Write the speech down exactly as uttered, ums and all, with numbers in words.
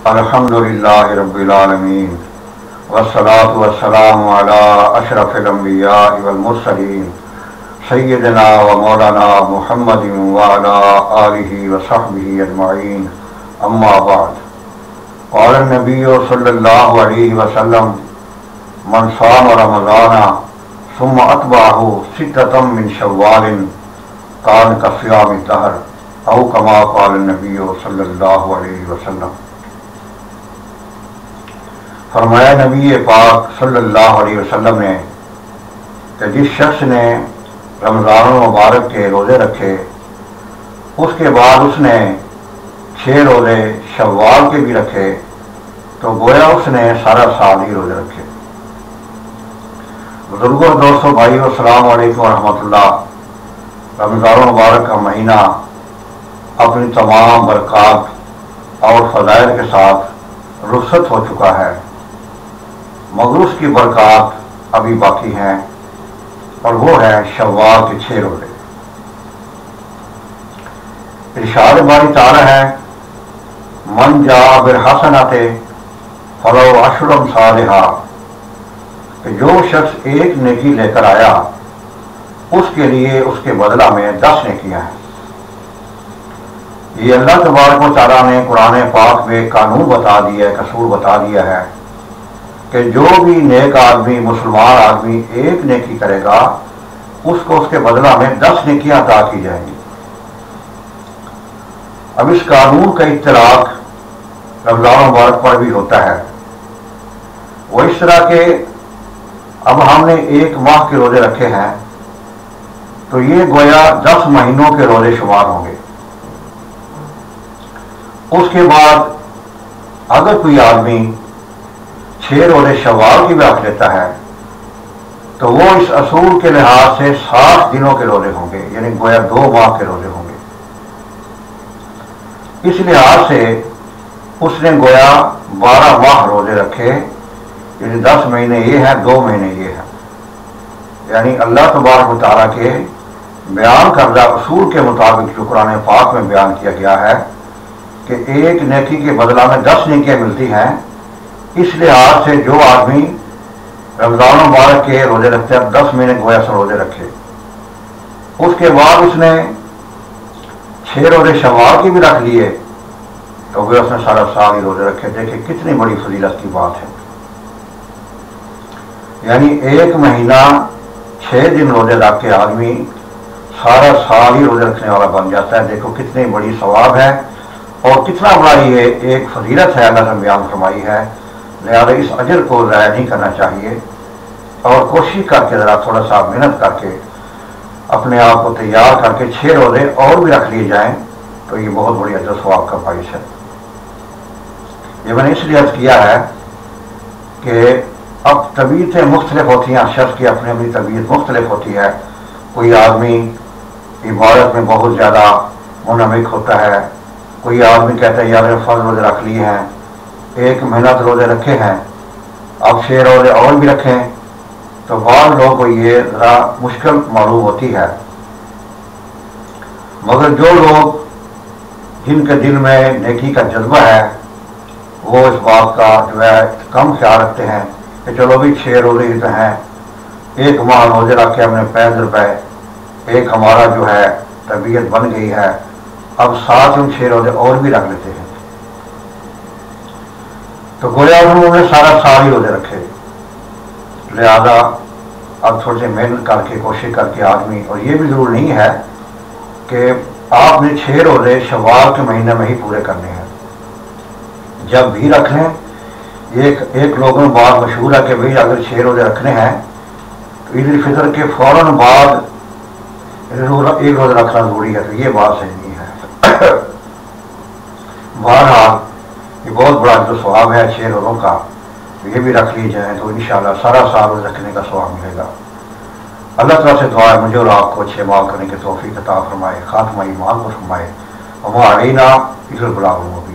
الحمدللہ رب العالمین والصلاة والسلام علی اشرف الانبیاء والمرسلین سیدنا و مولانا محمد وعلی آلہ وصحبہ اجمعین، اما بعد۔ قال النبی صلی اللہ علیہ وسلم من صام رمضان ثم اتبعہ ستۃ من شوال کان کصیام الدہر، او کما قال النبی صلی اللہ علیہ وسلم۔ فرمایا نبی پاک صلی اللہ علیہ وسلم نے کہ جس شخص نے رمضان المبارک کے روزے رکھے، اس کے بعد اس نے چھ روزے شوال کے بھی رکھے، تو گویا اس نے سارا سال ہی روزے رکھے۔ بزرگوں، دوستوں، بھائیو، السلام علیکم ورحمۃ اللہ۔ رمضان المبارک کا مہینہ اپنی تمام برکات اور فضائل کے ساتھ رخصت ہو چکا ہے، مگر اس کی برکات ابھی باقی ہیں، اور وہ ہے شوال کے چھ روزے۔ ارشاد باری تعالی ہے، من جاء بالحسنۃ فلہ عشر امثالھا، کہ جو شخص ایک نیکی لے کر آیا اس کے لیے اس کے بدلہ میں دس نیکیاں ہیں۔ یہ اللہ تبارک و تعالیٰ نے قرآن پاک میں قانون بتا دیا ہے، اصول بتا دیا ہے کہ جو بھی نیک آدمی، مسلمان آدمی ایک نیکی کرے گا، اس کو اس کے بدلہ میں دس نیکیاں عطا کی جائیں گی۔ اب اس قانون کا اطلاق رمضان مبارک پر بھی ہوتا ہے۔ وہ اس طرح کہ اب ہم نے ایک ماہ کے روزے رکھے ہیں، تو یہ گویا دس مہینوں کے روزے شمار ہوں گے۔ اس کے بعد اگر کوئی آدمی چھ روزے شوال کی بھی رکھ لیتا ہے، تو وہ اس اصول کے لحاظ سے ساٹھ دنوں کے روزے ہوں گے، یعنی گویا دو ماہ کے روزے ہوں گے۔ اس لحاظ سے اس نے گویا بارہ ماہ روزے رکھے، یعنی دس مہینے یہ ہے، دو مہینے یہ ہے۔ یعنی اللہ تبارک و تعالیٰ کے بیان کردہ اصول کے مطابق جو قرآن پاک میں بیان کیا گیا ہے کہ ایک نیکی کے بدلہ میں دس نیکیاں ملتی ہیں، اس لحاظ سے جو آدمی رمضان مبارک کے روزے رکھتے ہیں، دس مہینے گویا سے روزے رکھے، اس کے بعد اس نے چھ روزے شوال کی بھی رکھ لیے، تو گویا اس نے سارا سال ہی روزے رکھے۔ دیکھیں کتنی بڑی فضیلت کی بات ہے۔ یعنی ایک مہینہ چھ دن روزے رکھ کے آدمی سارا سال ہی روزے رکھنے والا بن جاتا ہے۔ دیکھو کتنی بڑی ثواب ہے اور کتنا بڑا یہ ایک فضیلت ہے، اللہ نے بیان فرمائی ہے۔ لہٰذا اس اجر کو ضائع نہیں کرنا چاہیے، اور کوشش کر کے ذرا تھوڑا سا محنت کر کے اپنے آپ کو تیار کر کے چھ روزے اور بھی رکھ لیے جائیں، تو یہ بہت بڑی اجر ثواب کا باعث ہے۔ یہ میں نے اس لیے عرض کیا ہے کہ اب طبیعتیں مختلف ہوتی ہیں، شخص کی اپنی اپنی طبیعت مختلف ہوتی ہے۔ کوئی آدمی عبادت میں بہت زیادہ منہمک ہوتا ہے، کوئی آدمی کہتا ہے یار فرض روزے رکھ لیے ہیں، ایک مہینہ روزے رکھے ہیں، اب چھ روزے اور بھی رکھیں، تو بعض لوگوں کو یہ ذرا مشکل معلوم ہوتی ہے۔ مگر جو لوگ جن کے دل میں نیکی کا جذبہ ہے، وہ اس بات کا جو ہے کم خیال رکھتے ہیں کہ چلو بھی چھ روزے ہی تو ہیں، ایک ماہ روزے رکھ کے ہم نے پینسٹھ روپے ایک ہمارا جو ہے طبیعت بن گئی ہے، اب ساتھ ہم چھ روزے اور بھی رکھ لیتے ہیں، تو گویا انہوں نے سارا سال ہی روزے رکھے۔ لہذا اب تھوڑی سی محنت کر کے کوشش کر کے آدمی، اور یہ بھی ضرور نہیں ہے کہ آپ نے چھ روزے شوال کے مہینے میں ہی پورے کرنے ہیں، جب بھی رکھ لیں۔ ایک ایک لوگوں میں بات مشہور ہے کہ بھئی اگر چھ روزے رکھنے ہیں تو عید الفطر کے فوراً بعد ایک روزہ رکھنا ضروری ہے، تو یہ بات صحیح نہیں ہے۔ بہرحال یہ بہت بڑا جو ثواب ہے چھ روزوں کا، یہ بھی رکھ لی جائیں تو انشاءاللہ سارا سال روزے رکھنے کا ثواب ملے گا۔ اللہ تعالیٰ سے دعا ہے مجھے اور آپ کو اچھے عمال کرنے کی توفیق عطا فرمائے، خاتمہ ایمان کو فرمائے۔ وما علینا الا البلاغ المبین۔